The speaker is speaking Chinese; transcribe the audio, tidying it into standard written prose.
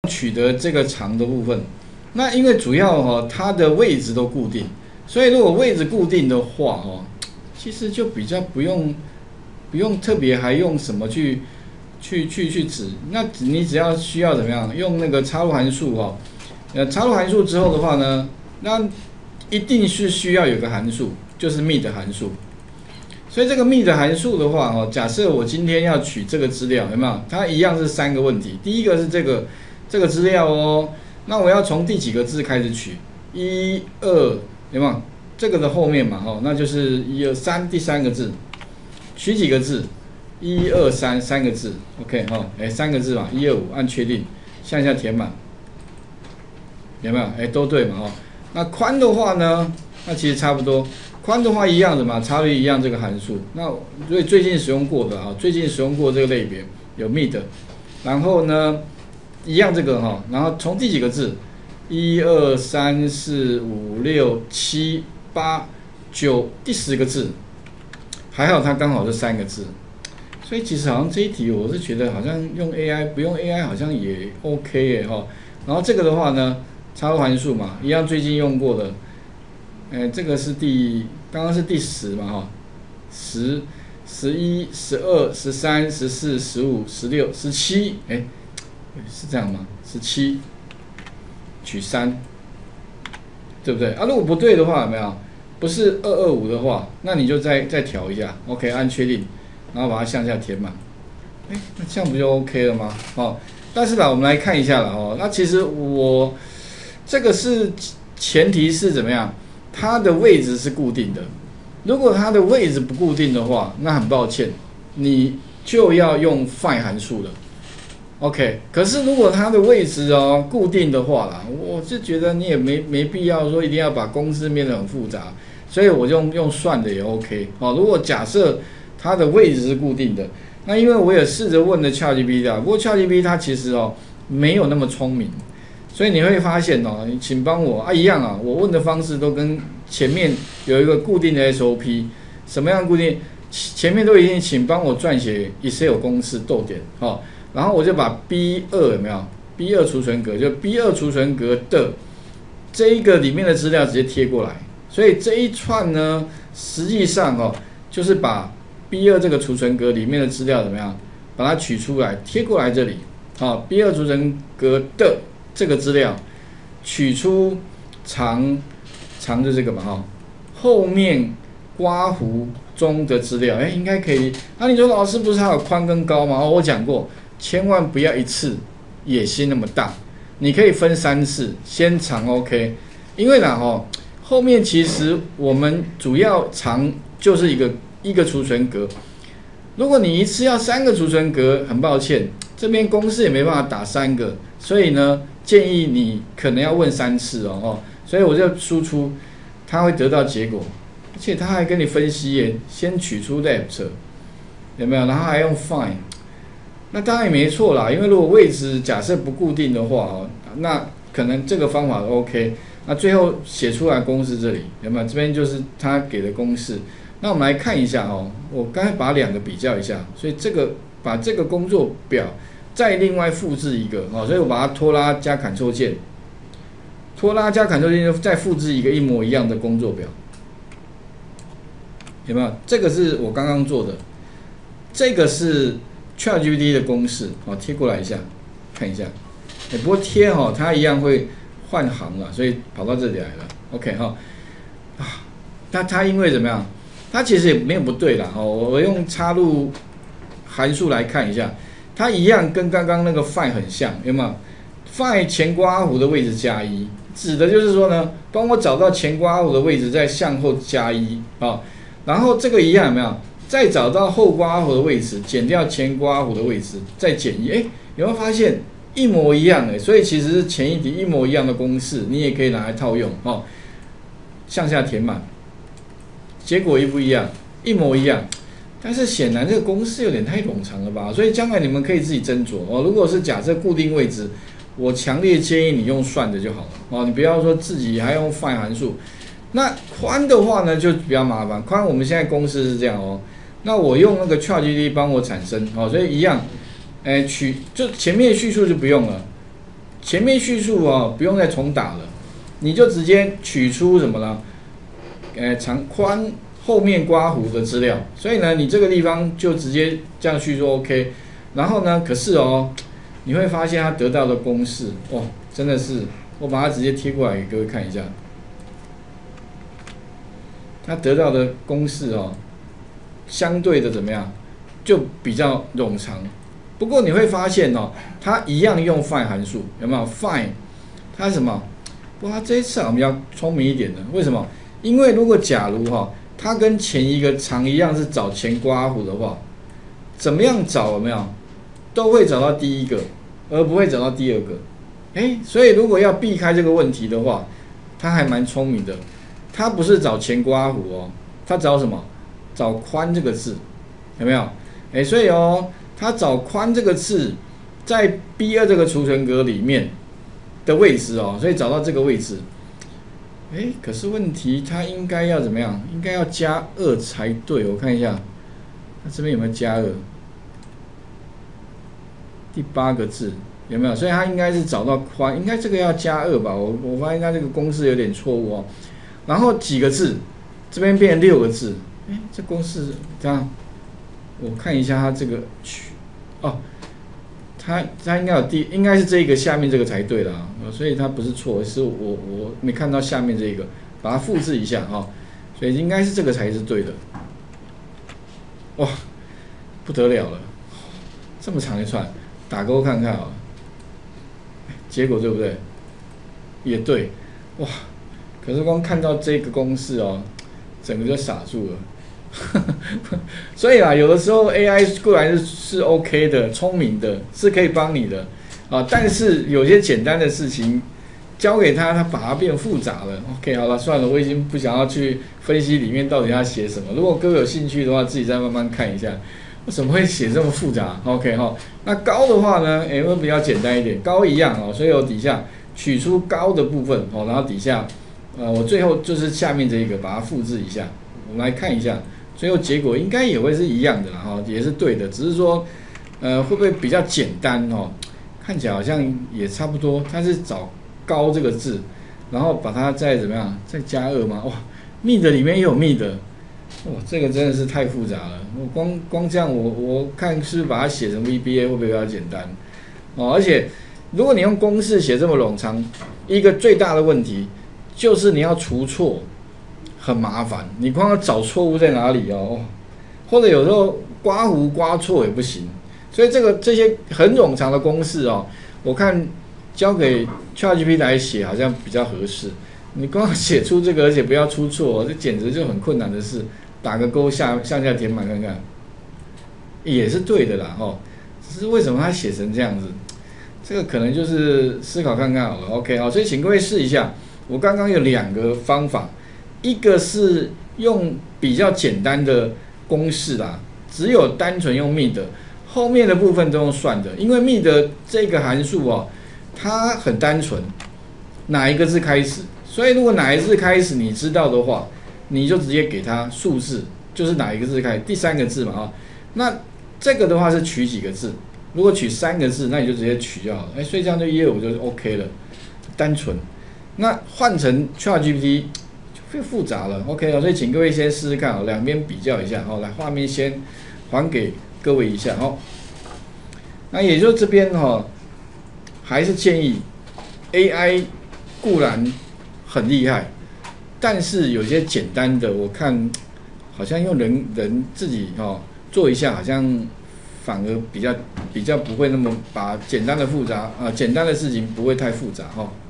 取得这个长的部分。那因为主要它的位置都固定，所以如果位置固定的话其实就比较不用特别还用什么去指。那你只要需要怎么样用那个插入函数插入函数之后的话呢，那一定是需要有个函数，就是 meet 函数。所以这个 meet 函数的话假设我今天要取这个资料，有没有？它一样是3个问题。第一个是这个资料那我要从第几个字开始取？1、2，有没有？这个的后面嘛那就是1、2、3，第3个字，取几个字？1、2、3，三个字 ，OK 3个字嘛，1、2、5，按确定，向下填满，有没有？都对嘛那宽的话呢？那其实差不多，宽的话一样的嘛，差别一样这个函数。那所以最近使用过的最近使用过这个类别有 meet， 然后呢一样这个然后从第几个字？1、2、3、4、5、6、7、8、9，第10个字，还好它刚好是3个字。所以其实好像这一题我是觉得好像用 AI 不用 AI 好像也 OK 耶然后这个的话呢，插入函数嘛，一样最近用过的。这个是刚刚是第10嘛10、11、12、13、14、15、16、17，是这样吗？17取3，对不对如果不对的话，有没有？不是225的话，那你就再调一下 ，OK， 按确定，然后把它向下填满。那这样不就 OK 了吗？但是我们来看一下了那其实我这个是前提是怎么样？它的位置是固定的。如果它的位置不固定的话，那很抱歉，你就要用 find 函数了。OK， 可是如果它的位置固定的话啦，我是觉得你也没必要说一定要把公式变得很复杂，所以我就用算的也 OK。如果假设它的位置是固定的，那因为我也试着问了 ChatGPT 不过 ChatGPT 它其实没有那么聪明。所以你会发现请帮我一样我问的方式都跟前面有一个固定的 SOP， 什么样固定？前面都已经请帮我撰写 Excel 公式逗点然后我就把 B2 有没有 ？B2 储存格就 B2 储存格的这一个里面的资料直接贴过来，所以这一串呢，实际上就是把 B2 这个储存格里面的资料怎么样，把它取出来贴过来这里，B2 储存格的这个资料取出长的这个嘛后面刮弧中的资料，应该可以。你说老师不是还有宽跟高吗？我讲过。千万不要一次野心那么大，你可以分3次，先长 OK， 因为后面其实我们主要长就是一个储存格，如果你一次要3个储存格，很抱歉，这边公式也没办法打3个，所以呢，建议你可能要问3次所以我就输出，它会得到结果，而且它还跟你分析耶，先取出 left， 有没有？然后还用 find。那当然也没错啦，因为如果位置假设不固定的话那可能这个方法 OK。那最后写出来公式这里有没有？这边就是他给的公式。那我们来看一下我刚才把2个比较一下，所以把这个工作表再另外复制一个所以我把它拖拉加 Ctrl 键，拖拉加 Ctrl 键就再复制一个一模一样的工作表，有没有？这个是我刚刚做的，这个是ChatGPT 的公式贴过来一下，看一下。不过贴它一样会换行了，所以跑到这里来了。OK 它因为怎么样？它其实也没有不对啦我用插入函数来看一下，它一样跟刚刚那个 find 很像，有没有 ？find 前括弧的位置加1，指的就是说呢，帮我找到前括弧的位置，再向后加1然后这个一样有没有？再找到后括弧的位置，减掉前括弧的位置，再减1，有没有发现一模一样所以其实是前一题一模一样的公式，你也可以拿来套用向下填满，结果一不一样？一模一样。但是显然这个公式有点太冗长了吧？所以将来你们可以自己斟酌如果是假设固定位置，我强烈建议你用算的就好了你不要说自己还用 find 函数。那宽的话呢，就比较麻烦。宽我们现在公式是这样那我用那个 ChatGPT 帮我产生所以一样，就前面叙述就不用了， 前面叙述哦不用再重打了，你就直接取出什么呢？长宽后面刮弧的资料，所以呢，你这个地方就直接这样叙述 OK。然后呢，可是哦，你会发现它得到的公式哦，真的是，我把它直接贴过来给各位看一下，它得到的公式哦，相对的怎么样，就比较冗长。不过你会发现哦，它一样用 find 函数，有没有 find？ 它什么？哇，这一次我们要聪明一点的，为什么？因为如果假如哈，它跟前一个长一样是找前刮弧的话，怎么样找有没有？都会找到第一个，而不会找到第二个。所以如果要避开这个问题的话，它还蛮聪明的。它不是找前刮弧哦，它找什么？找宽这个字，有没有？所以哦，它找宽这个字，在 B2 这个储存格里面的位置哦，所以找到这个位置。可是问题它应该要怎么样？应该要加2才对。我看一下，它这边有没有加2？第8个字有没有？所以它应该是找到宽，应该这个要加2吧？我发现它这个公式有点错误哦。然后几个字，这边变成6个字。这公式这样，我看一下它这个它应该应该是这个下面这个才对啦，所以它不是错，是我没看到下面这个，把它复制一下哈，所以应该是这个才是对的。哇，不得了了，这么长一串，打勾看看啊，结果对不对？也对，哇，可是光看到这个公式哦，整个就傻住了。所以啊，有的时候 AI 固然是 OK 的，聪明的，是可以帮你的啊。但是有些简单的事情交给他，他把它变复杂了。OK， 好了，算了，我已经不想要去分析里面到底要写什么。如果各位有兴趣的话，自己再慢慢看一下，为什么会写这么复杂 ？OK 哈，那高的话呢，会比较简单一点，高一样哦。所以我底下取出高的部分哦，然后底下我最后就是下面这一个把它复制一下，我们来看一下。最后结果应该也会是一样的啦，哈，也是对的，只是说，会不会比较简单哦？看起来好像也差不多。它是找高这个字，然后把它再怎么样，再加2吗？哇 ，mid 里面也有 mid， 哇，这个真的是太复杂了。我光这样，我看是不是把它写成 VBA 会不会比较简单？哦，而且如果你用公式写这么冗长，一个最大的问题就是你要除错。很麻烦，你光要找错误在哪里哦，或者有时候刮弧刮错也不行，所以这些很冗长的公式哦，我看交给 ChatGPT 来写好像比较合适。你光写出这个，而且不要出错，这简直就很困难的事。打个勾向下填满看看，也是对的啦哦。只是为什么他写成这样子？这个可能就是思考看看好了。OK 好，所以请各位试一下。我刚刚有2个方法。一个是用比较简单的公式啦，只有单纯用 mid， 后面的部分都用算的，因为 mid 这个函数哦，它很单纯，哪一个字开始，所以如果哪一个字开始你知道的话，你就直接给它数字，就是哪一个字开始，第3个字嘛啊，那这个的话是取几个字，如果取3个字，那你就直接取就好了，所以这样就125就 OK 了，单纯。那换成 ChatGPT。太复杂了 ，OK 了，所以请各位先试试看哦，两边比较一下哦。来，画面先还给各位一下哦。那也就这边哈，还是建议 AI 固然很厉害，但是有些简单的，我看好像用人自己做一下，好像反而比较不会那么把简单的事情不会太复杂哈。